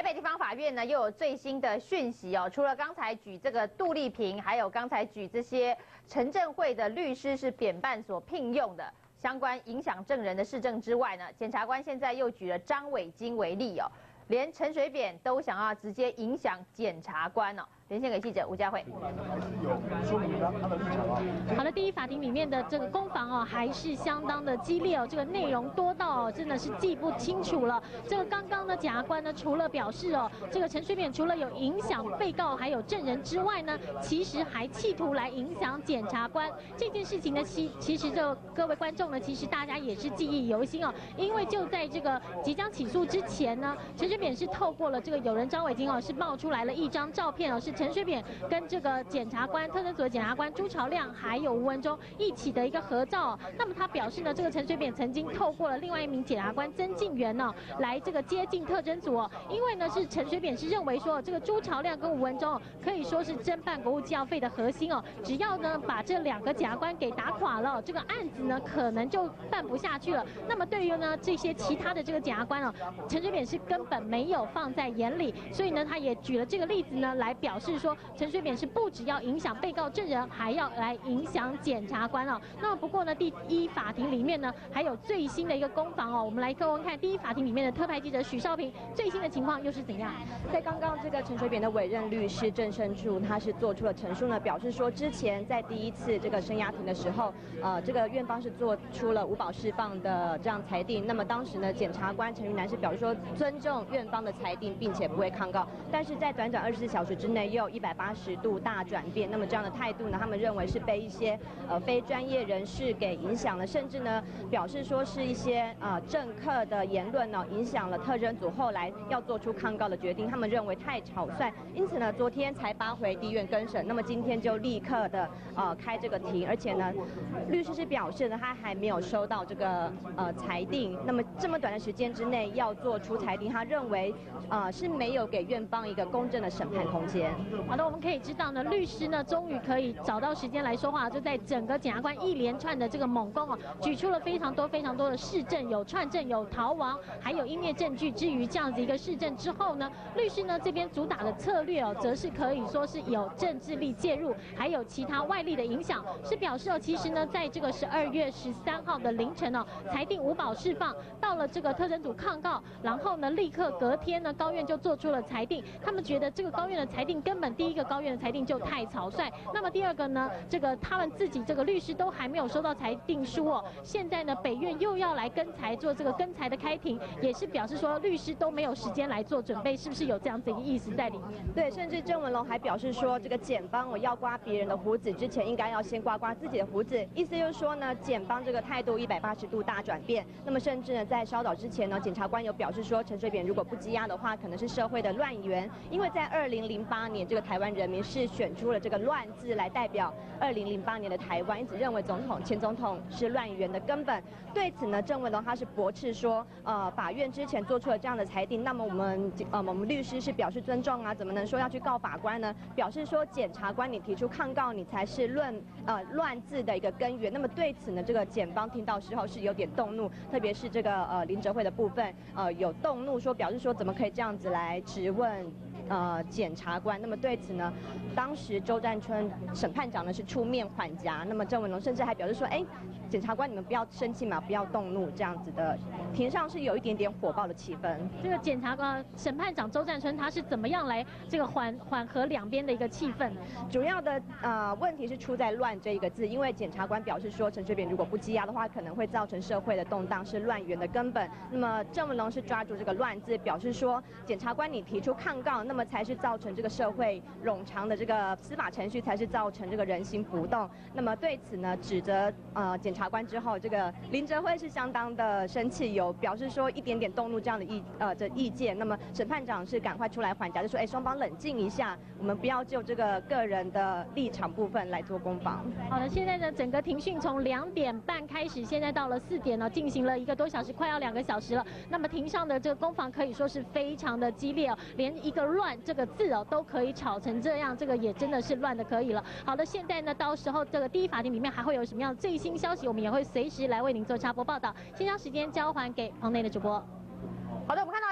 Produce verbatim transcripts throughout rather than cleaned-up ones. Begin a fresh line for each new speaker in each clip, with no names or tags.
台北地方法院呢又有最新的讯息哦，除了刚才举这个杜丽萍，还有刚才举这些陈振慧的律师是扁办所聘用的相关影响证人的事证之外呢，检察官现在又举了张伟京为例哦，连陈水扁都想要直接影响检察官哦。连线给记者吴佳慧。
还是有说明他他的立场啊。
好的，第一法庭里面的这个攻防哦，还是相当的激烈哦，这个内容多到哦，真的是记不清楚了。这个刚刚呢，检察官呢，除了表示哦，这个陈水扁除了有影响被告还有证人之外呢，其实还企图来影响检察官这件事情呢，其其实这各位观众呢，其实大家也是记忆犹新哦，因为就在这个即将起诉之前呢，陈水扁是透过了这个友人张伟京哦，是冒出来了一张照片哦，是陈水扁跟这个检察官特侦组的检察官朱朝亮还有吴文忠一起的一个合照。那么他表示呢，这个陈水扁曾经透过了另外一名检察官曾敬元呢，来这个接近特侦组哦，因为呢是陈水扁是认为说这个朱朝亮跟吴文忠可以说是侦办国务机要费的核心哦，只要呢把这两个检察官给打垮了，这个案子呢可能就办不下去了。那么对于呢这些其他的这个检察官哦，陈水扁是根本没有放在眼里，所以呢他也举了这个例子呢来表示说。陈水扁是不只要影响被告证人，还要来影响检察官哦。那么不过呢，第一法庭里面呢还有最新的一个攻防哦。我们来各位看第一法庭里面的特派记者许少平最新的情况又是怎样？
在刚刚这个陈水扁的委任律师郑胜柱，他是做出了陈述呢，表示说之前在第一次这个声押庭的时候，呃，这个院方是做出了无保释放的这样裁定。那么当时呢，检察官陈云南是表示说尊重院方的裁定，并且不会抗告。但是在短短二十四小时之内，又有一百八十度大转变，那么这样的态度呢，他们认为是被一些呃非专业人士给影响了，甚至呢表示说是一些呃政客的言论呢影响了特侦组后来要做出抗告的决定，他们认为太草率，因此呢昨天才发回地院更审，那么今天就立刻的呃开这个庭，而且呢律师是表示呢他还没有收到这个呃裁定，那么这么短的时间之内要做出裁定，他认为呃是没有给院方一个公正的审判空间。
好的，我们可以知道呢，律师呢终于可以找到时间来说话，就在整个检察官一连串的这个猛攻哦，举出了非常多非常多的事证，有串证，有逃亡，还有音乐证据。至于这样子一个事证之后呢，律师呢这边主打的策略哦，则是可以说是有政治力介入，还有其他外力的影响，是表示哦，其实呢在这个十二月十三号的凌晨哦，裁定无保释放，到了这个特侦组抗告，然后呢立刻隔天呢高院就做出了裁定，他们觉得这个高院的裁定根本第一个高院的裁定就太草率，那么第二个呢，这个他们自己这个律师都还没有收到裁定书哦，现在呢北院又要来跟裁做这个跟裁的开庭，也是表示说律师都没有时间来做准备，是不是有这样子一个意思在里面？
对，甚至郑文龙还表示说，这个检方我要刮别人的胡子之前，应该要先刮刮自己的胡子，意思就是说呢，检方这个态度一百八十度大转变。那么甚至呢，在稍早之前呢，检察官有表示说，陈水扁如果不羁押的话，可能是社会的乱源，因为在二零零八年这个台湾人民是选出了这个乱字来代表二零零八年的台湾，因此认为总统前总统是乱源的根本。对此呢，郑文龙他是驳斥说，呃，法院之前做出了这样的裁定，那么我们呃我们律师是表示尊重啊，怎么能说要去告法官呢？表示说检察官你提出抗告，你才是论呃乱字的一个根源。那么对此呢，这个检方听到之后是有点动怒，特别是这个呃林哲慧的部分，呃有动怒说，表示说怎么可以这样子来质问。呃，检察官，那么对此呢，当时周占春审判长呢是出面缓颊，那么郑文龙甚至还表示说，哎，检察官你们不要生气嘛，不要动怒，这样子的，庭上是有一点点火爆的气氛。
这个检察官审判长周占春他是怎么样来这个缓缓和两边的一个气氛？
主要的呃问题是出在“乱”这一个字，因为检察官表示说，陈水扁如果不羁押的话，可能会造成社会的动荡，是乱源的根本。那么郑文龙是抓住这个“乱”字，表示说，检察官你提出抗告，那么才是造成这个社会冗长的这个司法程序，才是造成这个人心浮动。那么对此呢，指责呃检察官之后，这个林哲慧是相当的生气，有表示说一点点动怒这样的意呃的意见。那么审判长是赶快出来缓颊，就说哎双方冷静一下，我们不要就这个个人的立场部分来做攻防。
好的，现在呢整个庭讯从两点半开始，现在到了四点了，进行了一个多小时，快要两个小时了。那么庭上的这个攻防可以说是非常的激烈哦，连一个“乱”这个字哦都可以吵成这样，这个也真的是乱的可以了。好的，现在呢，到时候这个第一法庭里面还会有什么样的最新消息，我们也会随时来为您做插播报道。先将时间交还给棚内的主播。
好的，我们看到在法庭。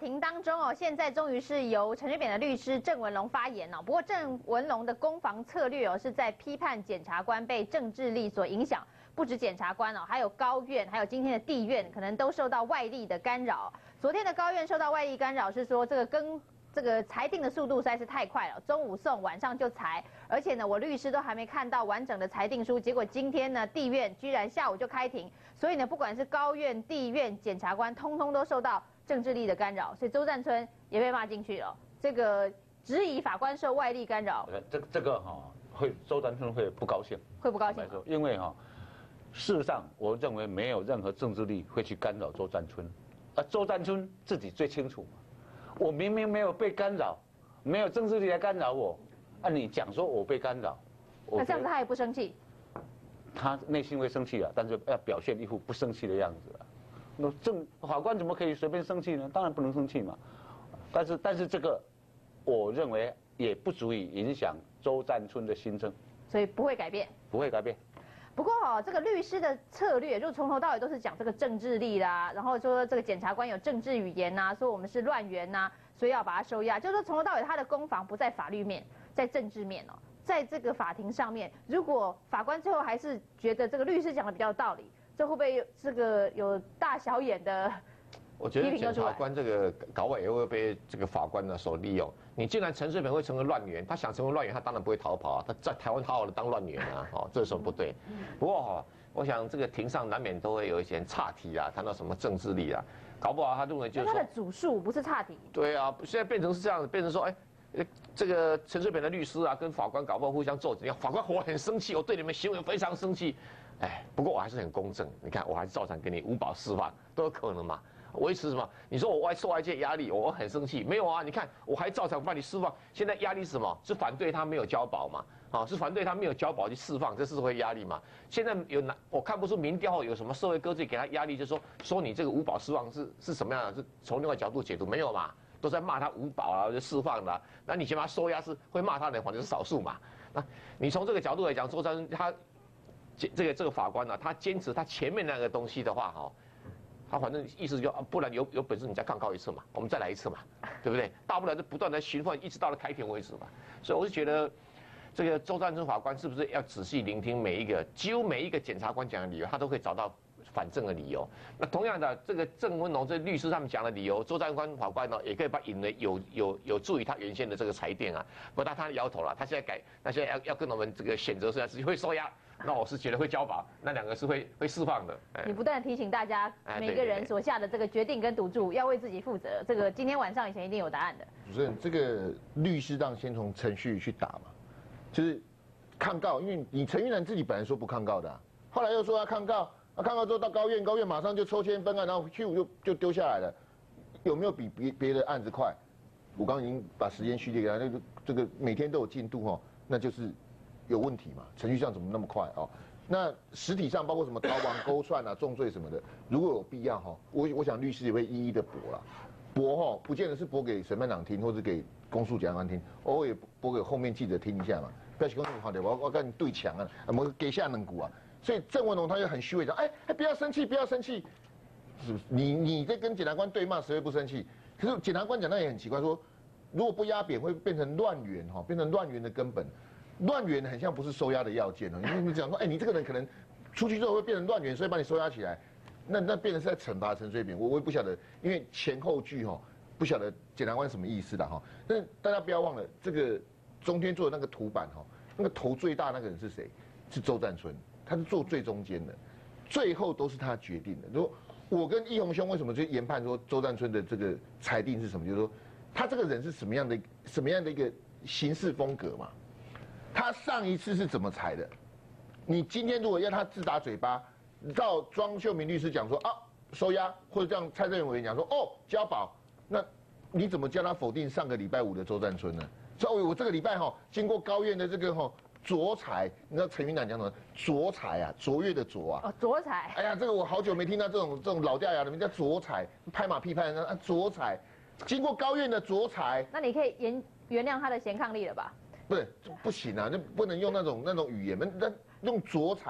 庭当中哦，现在终于是由陈水扁的律师郑文龙发言哦。不过郑文龙的攻防策略哦，是在批判检察官被政治力所影响。不止检察官哦，还有高院，还有今天的地院，可能都受到外力的干扰。昨天的高院受到外力干扰，是说这个跟这个裁定的速度实在是太快了，中午送，晚上就裁，而且呢，我律师都还没看到完整的裁定书，结果今天呢，地院居然下午就开庭，所以呢，不管是高院、地院、检察官，通通都受到政治力的干扰，所以周占春也被骂进去了。这个质疑法官受外力干扰，
这这个哈、哦、会周占春会不高兴，
会不高兴？
因为哈、哦，事实上我认为没有任何政治力会去干扰周占春，而周占春自己最清楚。我明明没有被干扰，没有政治力来干扰我，啊，你讲说我被干扰，
那这样子他也不生气？
他内心会生气啊，但是要表现一副不生气的样子啊。那正法官怎么可以随便生气呢？当然不能生气嘛。但是但是这个，我认为也不足以影响周占春的心声，
所以不会改变，
不会改变。
不过哦，这个律师的策略就从头到尾都是讲这个政治力啦，然后说这个检察官有政治语言呐、啊，说我们是乱源呐、啊，所以要把他收押。就是说从头到尾他的攻防不在法律面，在政治面哦，在这个法庭上面，如果法官最后还是觉得这个律师讲的比较有道理，这会不会这个有大小眼的？
我觉得检察官这个搞不好也会被这个法官呢所利用。你既然陈水扁会成为乱源，他想成为乱源，他当然不会逃跑啊，他在台湾好好的当乱源啊，哦，这有什么不对？不过哈，我想这个庭上难免都会有一些岔题啊，谈到什么政治力啊，搞不好他认为就是说
他的主诉不是岔题。
对啊，现在变成是这样子，变成说，哎，这个陈水扁的律师啊，跟法官搞不好互相斗嘴，法官我很生气，我对你们行为非常生气，哎，不过我还是很公正，你看我还是照常给你无保释放，都有可能嘛。维持什么？你说我外受外界压力，我很生气，没有啊？你看我还照常把你释放。现在压力是什么？是反对他没有交保嘛？啊，是反对他没有交保去释放，这是会压力嘛？现在有哪？我看不出民调后有什么社会各界给他压力，就是说说你这个无保释放是是什么样的？是从另外角度解读没有嘛？都在骂他无保啊，就释放了。那你先把他收押是会骂他的人，反正是少数嘛。那你从这个角度来讲，周占春他这个这个法官呢、啊，他坚持他前面那个东西的话，哈。他反正意思就啊，不然有有本事你再抗告一次嘛，我们再来一次嘛，对不对？大不了就不断的循环，一直到了开庭为止嘛。所以我就觉得，这个周占春法官是不是要仔细聆听每一个，几乎每一个检察官讲的理由，他都会找到反证的理由。那同样的，这个郑文龙这律师他们讲的理由，周占春法官呢也可以把引为有有有助于他原先的这个裁定啊。不过他他摇头了，他现在改，那现在要要跟我们这个选择是是会收押。那我是觉得会交保，那两个是会会释放的。
你不断提醒大家，每个人所下的这个决定跟赌注要为自己负责。这个今天晚上以前一定有答案的。
主持人，这个律师当先从程序去打嘛，就是抗告，因为你陈玉兰自己本来说不抗告的、啊，后来又说要抗告，啊抗告之后到高院，高院马上就抽签分案，然后去就就丢下来了，有没有比别别的案子快？我刚刚已经把时间序列给他，那个这个每天都有进度哦，那就是。有问题嘛？程序上怎么那么快哦？那实体上包括什么逃亡、勾串啊、重罪什么的，如果有必要哈，我我想律师也会一一的驳啦。驳哈，不见得是驳给审判长听，或者给公诉检察官听，偶尔也驳给后面记者听一下嘛。不要去公诉好的，我我跟你对墙啊，我们给下能股啊。所以郑文龙他就很虚伪讲，哎哎，不要生气，不要生气，是不是？你你在跟检察官对骂，谁会不生气？可是检察官讲那也很奇怪，说如果不压扁会变成乱源哈，变成乱源的根本。乱源很像不是收押的要件哦，因为你讲说，哎，你这个人可能出去之后会变成乱源，所以把你收押起来，那那变成是在惩罚陈水扁，我我也不晓得，因为前后句哈，不晓得检察官什么意思的哈。但是大家不要忘了，这个中天做的那个图版哈，那个头最大那个人是谁？是周占春，他是坐最中间的，最后都是他决定的。如果我跟义宏兄为什么就研判说周占春的这个裁定是什么？就是说他这个人是什么样的什么样的一个行事风格嘛？他上一次是怎么裁的？你今天如果要他自打嘴巴，照庄秀明律师讲说啊收押，或者这样蔡正元委员讲说哦交保，那你怎么叫他否定上个礼拜五的周占春呢？所以我这个礼拜哈，经过高院的这个哈卓裁，你知道陈云南讲什么？卓裁啊，卓越的卓啊。
哦，卓裁。
哎呀，这个我好久没听到这种这种老掉牙的名叫卓裁，拍马屁拍人啊卓裁，经过高院的卓裁。
那你可以原原谅他的嫌抗力了吧？
不是不行啊，那不能用那种那种语言，那那用卓裁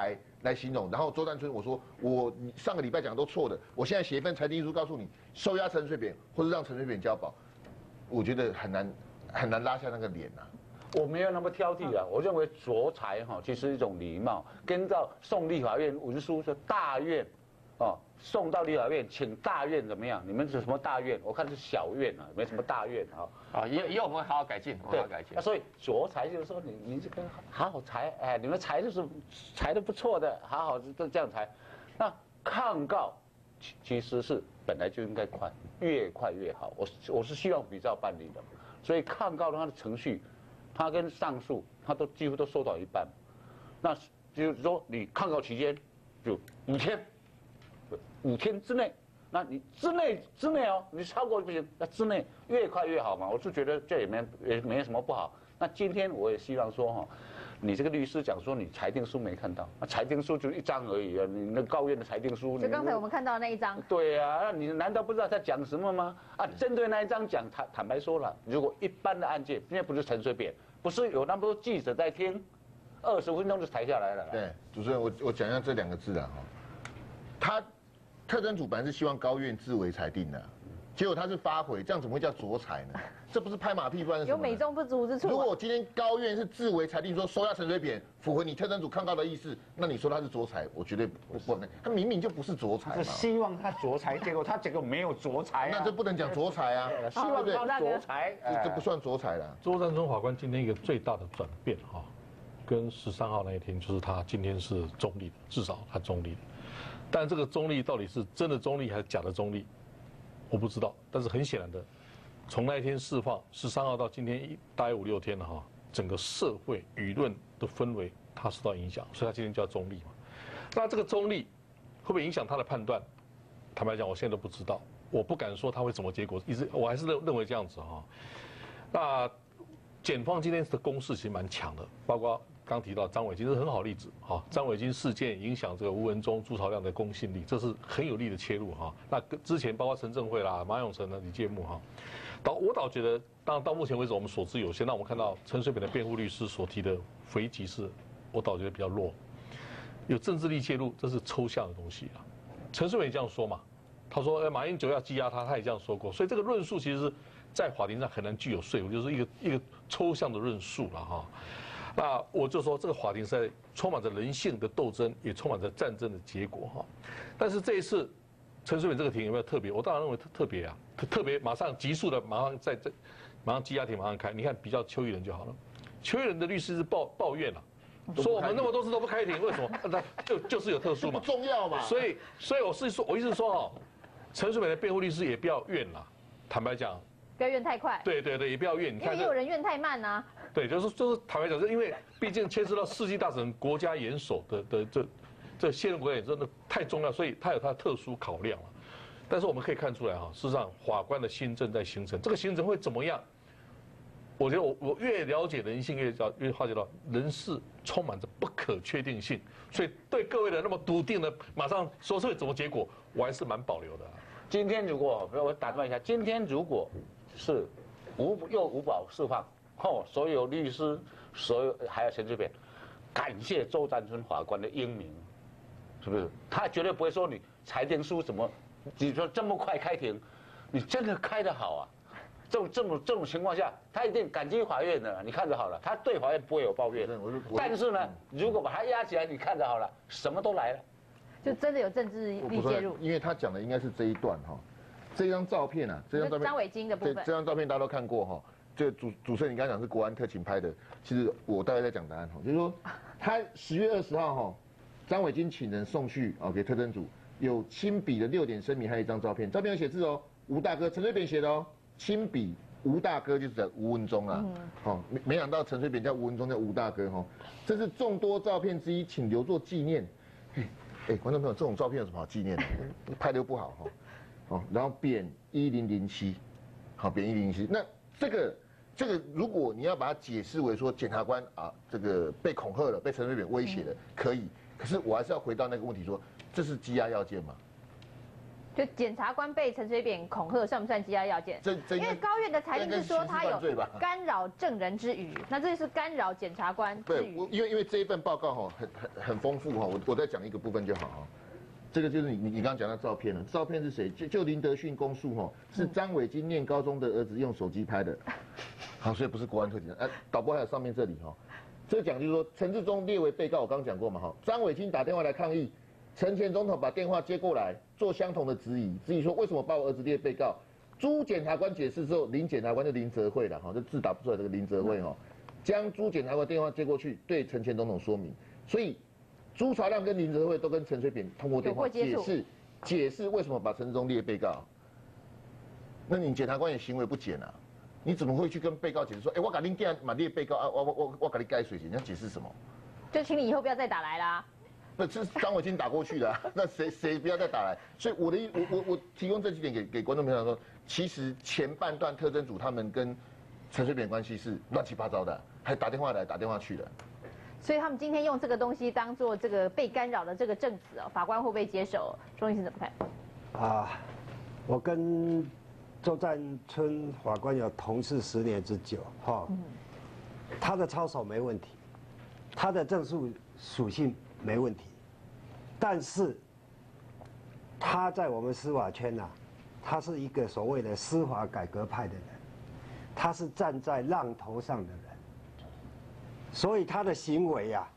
来形容。然后周占春我说我你上个礼拜讲都错的，我现在写一份裁定书告诉你收押陈水扁，或者让陈水扁交保，我觉得很难很难拉下那个脸呐、啊。
我没有那么挑剔啊，我认为酌裁哈，其实是一种礼貌，跟到送立法院文书说大院，哦，送到立法院，请大院怎么样？你们是什么大院？我看是小院啊，没什么大院啊。
啊，以以后我们会好好改进，好好改进。
所以酌裁就是说你你这个好好裁，哎，你们裁就是裁的不错的，好好这这样裁。那抗告其其实是本来就应该快，越快越好。我我是希望比照办理的，所以抗告的它的程序。他跟上诉，他都几乎都缩短一半，那就是说你抗告期间就五天，五天之内，那你之内之内哦，你超过不行，那之内越快越好嘛。我是觉得这也没也没什么不好。那今天我也希望说哈，你这个律师讲说你裁定书没看到，那裁定书就一张而已啊，你那告院的裁定书，
就刚才我们看到的那一张。
对呀、啊，那你难道不知道他讲什么吗？啊，针对那一张讲，坦坦白说了，如果一般的案件，因为不是陈水扁。不是有那么多记者在听，二十分钟就裁下来了。
对，主持人，我我讲一下这两个字啊哈，他特侦组本来是希望高院自为裁定的，结果他是发回，这样怎么会叫酌裁呢？这不是拍马屁，不然是什么？
有美中不足之处、啊。
如果今天高院是自为裁定说收押陈水扁，符合你特侦组抗告的意思，那你说他是酌裁，我绝对不不能。他明明就不是酌裁嘛。
是希望他酌裁，结果他结果没有酌裁、啊，
那这不能讲酌裁啊。
希望他酌裁，
这这不算酌裁了。
周占春法官今天一个最大的转变哈，跟十三号那一天就是他今天是中立的，至少他中立的。但这个中立到底是真的中立还是假的中立，我不知道。但是很显然的。从那一天释放，十三号到今天一大概五六天了哈，整个社会舆论的氛围它受到影响，所以他今天叫中立嘛。那这个中立会不会影响他的判断？坦白讲，我现在都不知道，我不敢说他会什么结果，一直我还是认认为这样子哈。那检方今天的攻势其实蛮强的，包括刚提到张伟金，这是很好例子哈。张伟金事件影响这个吴文忠、朱朝亮的公信力，这是很有力的切入哈。那之前包括陈正慧啦、马永成的李介木哈。到我倒觉得，当然到目前为止我们所知有限。那我们看到陈水扁的辩护律师所提的回击是，我倒觉得比较弱，有政治力介入，这是抽象的东西啊。陈水扁这样说嘛，他说，呃，马英九要羁押他，他也这样说过，所以这个论述其实是在法庭上很难具有说服，就是一个一个抽象的论述了哈。那我就说，这个法庭是在充满着人性的斗争，也充满着战争的结果哈。但是这一次。陈水扁这个庭有没有特别？我当然认为特特别啊，特特别马上急速的马上在这，马上羁押庭马上开。你看比较邱毅人就好了，邱毅人的律师是抱抱怨了、啊，说我们那么多次都不开庭，为什么？那就就是有特殊嘛，
不重要嘛。
所以所以我是说，我意思是说哦，陈水扁的辩护律师也不要怨了，坦白讲，
不要怨太快。
对对对，也不要怨。你看，
因为也有人怨太慢啊。
对，就是就是坦白讲，是因为毕竟牵涉到世纪大审国家元首的的这。这现任国家也真的太重要，所以它有它的特殊考量了。但是我们可以看出来哈，事实上法官的心正在形成，这个形成会怎么样？我觉得我我越了解人性，越叫越发觉到人事充满着不可确定性，所以对各位的那么笃定的马上说出会怎么结果，我还是蛮保留的、啊。
今天如果我打断一下，今天如果是无又无保释放，哦，所有律师，所有还有陈水扁，感谢周占春法官的英明。是不是？他绝对不会说你裁定书怎么，你说这么快开庭，你真的开得好啊？这种这种这种情况下，他一定感激法院的。你看着好了，他对法院不会有抱怨。但是呢，如果把他压起来，你看着好了，什么都来了，
就真的有政治力介入。
因为他讲的应该是这一段哈，这张照片啊，这张照片
张伟金的部分，
这张照片大家都看过哈。这主主持人你刚才讲是国安特勤拍的，其实我大概在讲答案哈，就是说他十月二十号哈。张伟金请人送去哦给特侦组，有亲笔的六点声明，还有一张照片，照片有写字哦，吴大哥，陈水扁写的哦，亲笔吴大哥就是在吴文忠啊，哦没没想到陈水扁叫吴文忠叫吴大哥哈、哦，这是众多照片之一，请留作纪念。哎哎，观众朋友，这种照片有什么好纪念的？拍的又不好哈、哦，哦，然后扁一零零七，好扁一零零七，那这个。这个如果你要把它解释为说检察官啊，这个被恐吓了，被陈水扁威胁了，可以。可是我还是要回到那个问题说，这是羁押要件吗？
就检察官被陈水扁恐吓，算不算羁押要件？
这这
因为高院的裁定是说他有干扰证人之余，那这是干扰检察官之余。
对，因为因为这一份报告哈很很很丰富哈，我我再讲一个部分就好哈。这个就是你你你刚刚讲到照片了，照片是谁？就就林德训供述哈，是张伟金念高中的儿子用手机拍的。好，所以不是国安特警。哎，导播还有上面这里哈，这个讲就是说陈志忠列为被告，我刚刚讲过嘛哈，张伟金打电话来抗议。陈前总统把电话接过来，做相同的质疑，质疑说为什么把我儿子列被告？朱检察官解释之后，林检察官就林泽慧了哈，就字打不出来这个林泽慧哈，将朱检察官电话接过去，对陈前总统说明。所以朱朝亮跟林泽慧都跟陈水扁通过电话解释，解释为什么把陈志忠列被告。那你检察官也行为不检啊？你怎么会去跟被告解释说，哎、欸，我把林检嘛列被告啊，我我我我给你改水刑，你要解释什么？
就请你以后不要再打来啦。
不是张伟金打过去的、啊，那谁谁不要再打来？所以我的我我我提供这几点给给观众朋友说，其实前半段特侦组他们跟陈水扁关系是乱七八糟的，还打电话来打电话去的。
所以他们今天用这个东西当做这个被干扰的这个证词哦，法官会不会接受？钟医师怎么看？
啊，我跟周占春法官有同事十年之久，哈，嗯、他的操守没问题，他的证述属性没问题，但是他在我们司法圈呐、啊，他是一个所谓的司法改革派的人，他是站在浪头上的人，所以他的行为呀、啊，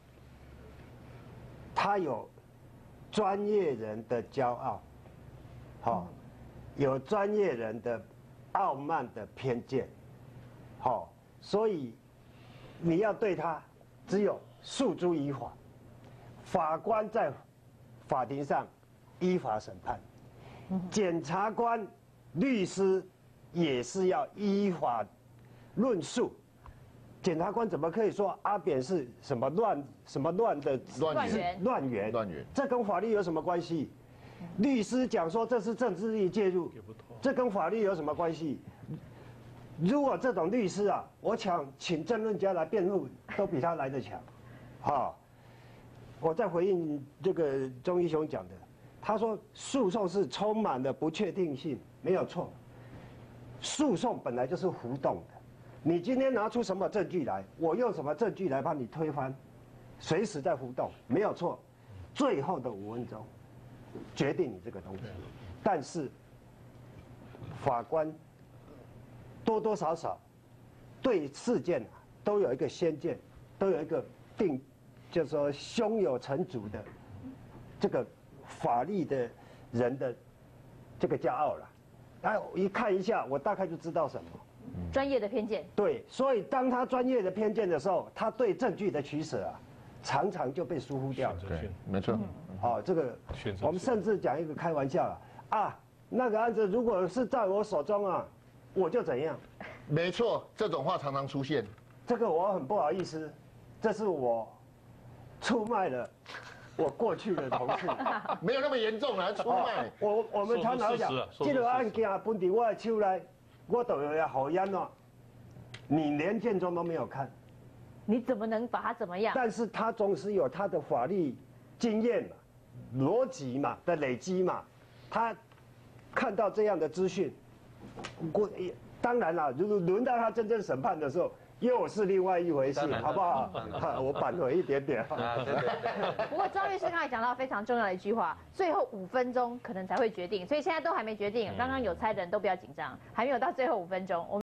他有专业人的骄傲，好、哦，有专业人的傲慢的偏见，好、哦，所以你要对他只有诉诸于法。法官在法庭上依法审判，检察官、律师也是要依法论述。检察官怎么可以说阿扁是什么乱什么乱的
乱源？
乱源？
乱源？
这跟法律有什么关系？律师讲说这是政治力介入，这跟法律有什么关系？如果这种律师啊，我想请政论家来辩护，都比他来得强，哈。我在回应这个钟义雄讲的，他说诉讼是充满了不确定性，没有错。诉讼本来就是浮动的，你今天拿出什么证据来，我用什么证据来帮你推翻，随时在浮动，没有错。最后的五分钟决定你这个东西，但是法官多多少少对事件都有一个先见，都有一个定。就是说，胸有成竹的这个法律的人的这个骄傲了。哎，一看一下，我大概就知道什么。
专业的偏见。
对，所以当他专业的偏见的时候，他对证据的取舍啊，常常就被疏忽掉了。
对，没错。
好、哦，这个我们甚至讲一个开玩笑了啊，那个案子如果是在我手中啊，我就怎样。
没错，这种话常常出现。
这个我很不好意思，这是我。出卖了我过去的同事，
没有那么严重啊，出卖。
哦、我我们常常讲，这个案件本在我的手内，我都要好冤枉。你连卷宗都没有看，
你怎么能把他怎么样？
但是他总是有他的法律经验嘛、逻辑嘛的累积嘛，他看到这样的资讯，我当然了，如果轮到他真正审判的时候。又是另外一回事，好不好？我扳回一点点。
啊，对对对。不过庄律师刚才讲到非常重要的一句话，最后五分钟可能才会决定，所以现在都还没决定。刚刚有猜的人都不要紧张，还没有到最后五分钟。我们